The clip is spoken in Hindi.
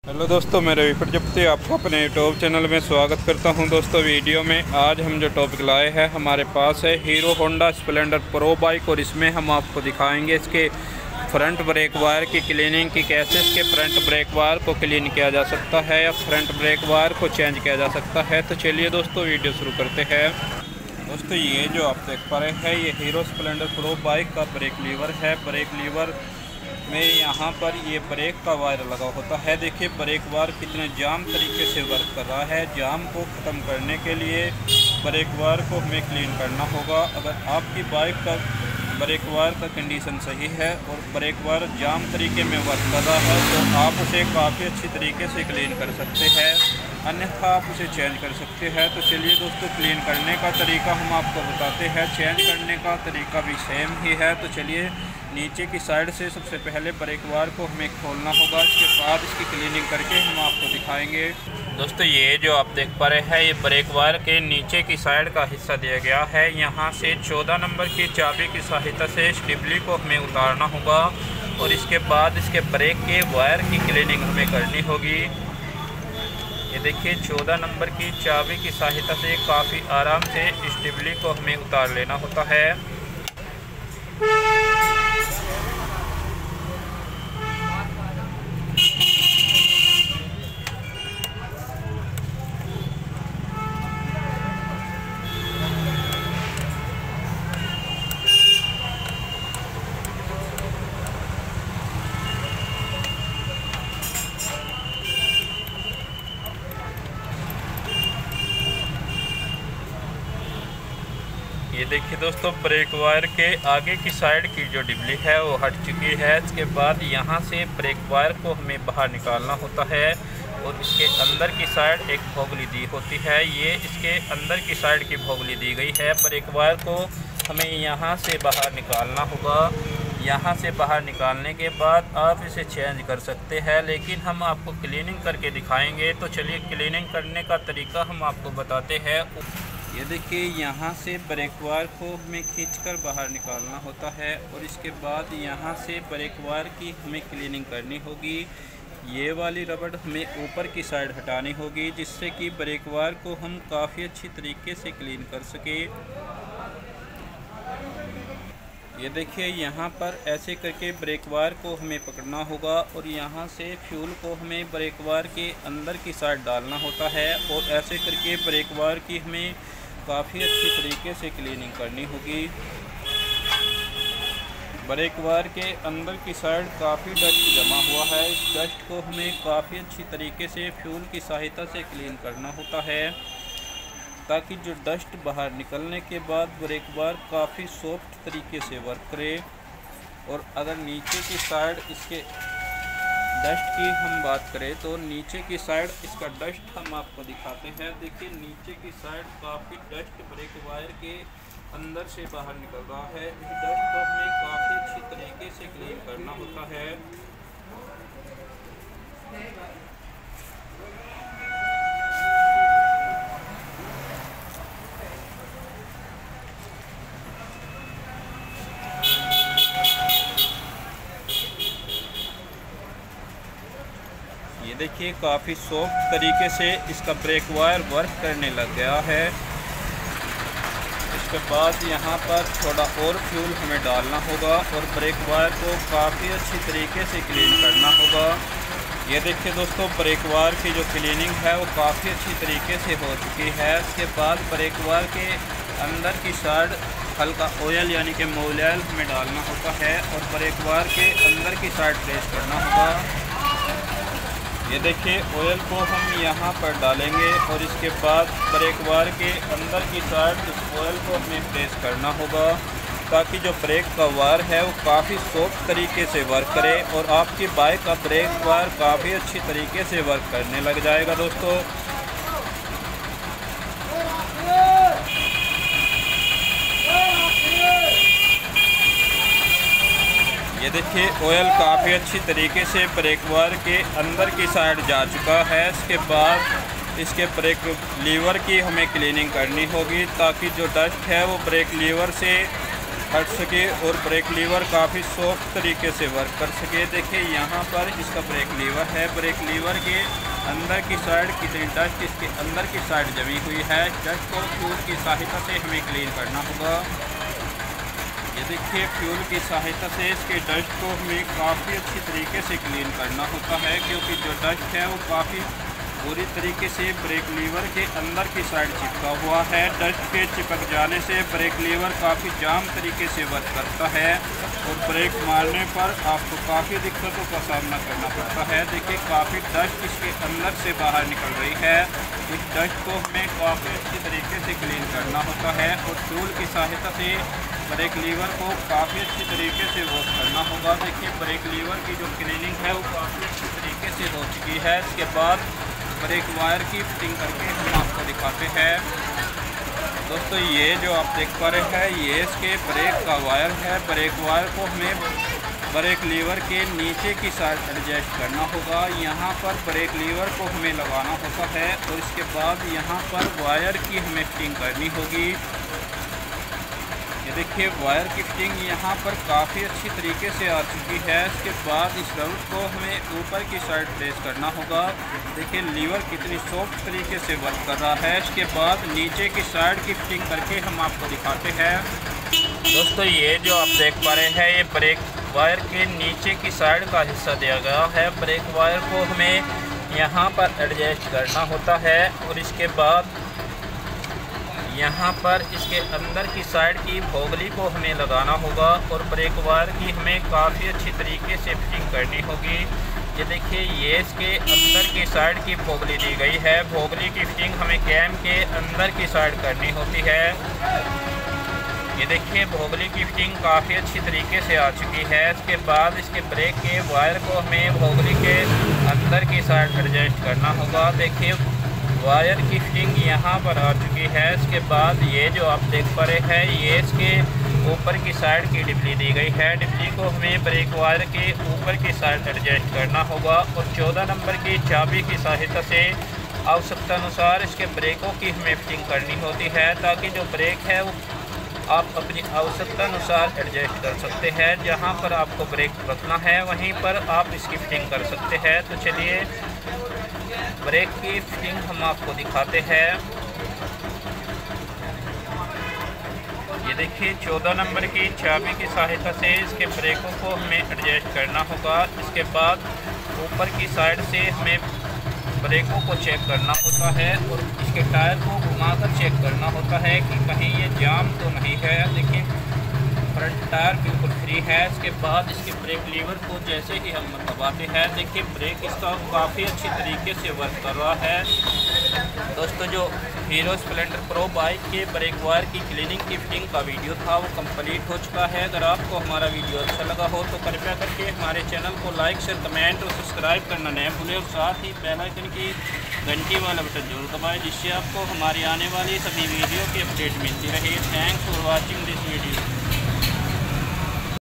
हेलो दोस्तों, मैं रवि प्रजापति आपको अपने यूट्यूब चैनल में स्वागत करता हूं। दोस्तों वीडियो में आज हम जो टॉपिक लाए हैं हमारे पास है Hero Honda Splendor Pro bike, और इसमें हम आपको दिखाएंगे इसके फ्रंट ब्रेक वायर की क्लीनिंग की, कैसे इसके फ्रंट ब्रेक वायर को क्लीन किया जा सकता है या फ्रंट ब्रेक वायर को चेंज किया जा सकता है। तो चलिए दोस्तों वीडियो शुरू करते हैं। दोस्तों ये जो आप देख पा रहे हैं ये हीरो स्प्लेंडर प्रो बाइक का ब्रेक लीवर है। ब्रेक लीवर में यहाँ पर ये ब्रेक का वायर लगा होता है। देखिए ब्रेक वायर कितने जाम तरीके से वर्क कर रहा है। जाम को ख़त्म करने के लिए ब्रेक वायर को हमें क्लीन करना होगा। अगर आपकी बाइक का ब्रेक वायर का कंडीशन सही है और ब्रेक वायर जाम तरीके में वर्क कर रहा है तो आप उसे काफ़ी अच्छी तरीके से क्लीन कर सकते हैं, अन्यथा आप उसे चेंज कर सकते हैं। तो चलिए दोस्तों क्लीन करने का तरीका हम आपको बताते हैं। चेंज करने का तरीका भी सेम ही है। तो चलिए नीचे की साइड से सबसे पहले ब्रेक वायर को हमें खोलना होगा, इसके बाद इसकी क्लीनिंग करके हम आपको दिखाएंगे। दोस्तों ये जो आप देख पा रहे हैं ये ब्रेक वायर के नीचे की साइड का हिस्सा दिया गया है। यहाँ से 14 नंबर की चाबी की सहायता से स्टिबली को हमें उतारना होगा और इसके बाद इसके ब्रेक के वायर की क्लीनिंग हमें करनी होगी। ये देखिए 14 नंबर की चाबी की सहायता से काफ़ी आराम से स्टिबली को हमें उतार लेना होता है। ये देखिए दोस्तों ब्रेक वायर के आगे की साइड की जो डिबली है वो हट चुकी है। इसके बाद यहाँ से ब्रेक वायर को हमें बाहर निकालना होता है और इसके अंदर की साइड एक भोगली दी होती है। ये इसके अंदर की साइड की भोगली दी गई है। ब्रेक वायर को हमें यहाँ से बाहर निकालना होगा। यहाँ से बाहर निकालने के बाद आप इसे चेंज कर सकते हैं, लेकिन हम आपको क्लीनिंग करके दिखाएंगे। तो चलिए क्लीनिंग करने का तरीका हम आपको बताते हैं। ये देखिए यहाँ से ब्रेक वायर को हमें खींचकर बाहर निकालना होता है और इसके बाद यहाँ से ब्रेक वायर की हमें क्लीनिंग करनी होगी। ये वाली रबड़ हमें ऊपर की साइड हटानी होगी, जिससे कि ब्रेक वायर को हम काफ़ी अच्छी तरीके से क्लीन कर सके। ये देखिए यहाँ पर ऐसे करके ब्रेक वायर को हमें पकड़ना होगा और यहाँ से फ्यूल को हमें ब्रेक वायर के अंदर की साइड डालना होता है और ऐसे करके ब्रेक वायर की हमें काफ़ी अच्छी तरीके से क्लीनिंग करनी होगी। ब्रेक वायर के अंदर की साइड काफ़ी डस्ट जमा हुआ है। इस डस्ट को हमें काफ़ी अच्छी तरीके से फ्यूल की सहायता से क्लीन करना होता है, ताकि जो डस्ट बाहर निकलने के बाद ब्रेक वायर काफ़ी सॉफ्ट तरीके से वर्क करे। और अगर नीचे की साइड इसके डस्ट की हम बात करें तो नीचे की साइड इसका डस्ट हम आपको दिखाते हैं। देखिए नीचे की साइड काफ़ी डस्ट ब्रेक वायर के अंदर से बाहर निकल रहा है। इस डस्ट को हमें काफ़ी अच्छी तरीके से क्लीन करना होता है। ये देखिए काफ़ी सॉफ्ट तरीके से इसका ब्रेक वायर वर्क करने लग गया है। इसके बाद यहाँ पर थोड़ा और फ्यूल हमें डालना होगा और ब्रेक वायर को काफ़ी अच्छी तरीके से क्लीन करना होगा। ये देखिए दोस्तों ब्रेक वायर की जो क्लीनिंग है वो काफ़ी अच्छी तरीके से हो चुकी है। इसके बाद ब्रेक वायर के अंदर की साइड हल्का ऑयल यानी कि मोबिल हमें डालना होता है और ब्रेक वायर के अंदर की साइड प्रेस करना होगा। ये देखिए ऑयल को हम यहाँ पर डालेंगे और इसके बाद ब्रेक वायर के अंदर की साइड इस ऑयल को हमें प्रेस करना होगा, ताकि जो ब्रेक का वायर है वो काफ़ी सॉफ्ट तरीके से वर्क करे और आपकी बाइक का ब्रेक वायर काफ़ी अच्छी तरीके से वर्क करने लग जाएगा। दोस्तों ये देखिए ऑयल काफ़ी अच्छी तरीके से ब्रेक वायर के अंदर की साइड जा चुका है। इसके बाद इसके ब्रेक लीवर की हमें क्लीनिंग करनी होगी, ताकि जो डस्ट है वो ब्रेक लीवर से हट सके और ब्रेक लीवर काफ़ी सॉफ्ट तरीके से वर्क कर सके। देखिए यहाँ पर इसका ब्रेक लीवर है। ब्रेक लीवर के अंदर की साइड कितनी डस्ट इसके अंदर की साइड जमी हुई है। डस्ट को फ्यूल की सहायता से हमें क्लीन करना होगा। ये देखिए फ्यूल की सहायता से इसके डस्ट को हमें काफ़ी अच्छी तरीके से क्लीन करना होता है, क्योंकि जो डस्ट है वो काफ़ी पूरी तरीके से ब्रेक लीवर के अंदर की साइड चिपका हुआ है। डस्ट के चिपक जाने से ब्रेक लीवर काफ़ी जाम तरीके से वर्क करता है और ब्रेक मारने पर आपको काफ़ी दिक्कतों का सामना करना पड़ता है। देखिए काफ़ी डस्ट इसके अंदर से बाहर निकल रही है। इस डस्ट को हमें काफ़ी अच्छी तरीके से क्लीन करना होता है और टूल की सहायता से ब्रेक लीवर को काफ़ी अच्छी तरीके से वॉश करना होगा। देखिए ब्रेक लीवर की जो क्लीनिंग है वो काफ़ी अच्छी तरीके से हो चुकी है। इसके बाद ब्रेक वायर की फिटिंग करके हम आपको दिखाते हैं। दोस्तों ये जो आप देख पा रहे हैं ये इसके ब्रेक का वायर है। ब्रेक वायर को हमें ब्रेक लीवर के नीचे की साइड एडजस्ट करना होगा। यहाँ पर ब्रेक लीवर को हमें लगाना होता है और इसके बाद यहाँ पर वायर की हमें फिटिंग करनी होगी। ये देखिए वायर की फिटिंग यहाँ पर काफ़ी अच्छी तरीके से आ चुकी है। इसके बाद इस रबड़ को हमें ऊपर की साइड प्रेस करना होगा। देखिए लीवर कितनी सॉफ्ट तरीके से वर्क कर रहा है। इसके बाद नीचे की साइड की फिटिंग करके हम आपको दिखाते हैं। दोस्तों ये जो आप देख पा रहे हैं ये ब्रेक वायर के नीचे की साइड का हिस्सा दिया गया है। ब्रेक वायर को हमें यहाँ पर एडजस्ट करना होता है और इसके बाद यहाँ पर इसके अंदर की साइड की भोगली को हमें लगाना होगा और ब्रेक वायर की हमें काफ़ी अच्छी तरीके से फिटिंग करनी होगी। ये देखिए ये इसके अंदर की साइड की भोगली दी गई है। भोगली की फिटिंग हमें कैम के अंदर की साइड करनी होती है। ये देखिए भोगली की फिटिंग काफ़ी अच्छी तरीके से आ चुकी है। इसके बाद इसके ब्रेक के वायर को हमें भोगली के अंदर की साइड एडजस्ट करना होगा। देखिए वायर की फिटिंग यहाँ पर आ चुकी है। इसके बाद ये जो आप देख पा रहे हैं ये इसके ऊपर की साइड की डिबली दी गई है। डिबली को हमें ब्रेक वायर के ऊपर की साइड एडजस्ट करना होगा और 14 नंबर की चाबी की सहायता से आवश्यकता अनुसार इसके ब्रेकों की हमें फिटिंग करनी होती है, ताकि जो ब्रेक है वो आप अपनी आवश्यकता अनुसार एडजस्ट कर सकते हैं। जहां पर आपको ब्रेक रखना है वहीं पर आप इसकी फिटिंग कर सकते हैं। तो चलिए ब्रेक की फिटिंग हम आपको दिखाते हैं। ये देखिए 14 नंबर की चाबी की सहायता से इसके ब्रेकों को हमें एडजस्ट करना होगा। इसके बाद ऊपर की साइड से हमें ब्रेकों को चेक करना होता है और इसके टायर को घुमाकर चेक करना होता है कि कहीं ये जाम तो नहीं है। देखिए फ्रंट टायर बिल्कुल फ्री है। इसके बाद इसके ब्रेक लीवर को जैसे ही हम दबाते हैं देखिए ब्रेक इसका काफ़ी अच्छी तरीके से वर्क कर रहा है। दोस्तों जो हीरो स्प्लेंडर प्रो बाइक के ब्रेक वायर की क्लीनिंग की फिटिंग का वीडियो था वो कंप्लीट हो चुका है। अगर आपको हमारा वीडियो अच्छा लगा हो तो कृपया करके हमारे चैनल को लाइक शेयर कमेंट और सब्सक्राइब करना न भूलें और साथ ही बेल आइकन की घंटी वाला बटन जरूर दबाएं, जिससे आपको हमारी आने वाली सभी वीडियो की अपडेट मिलती रहे। Thanks for watching this video.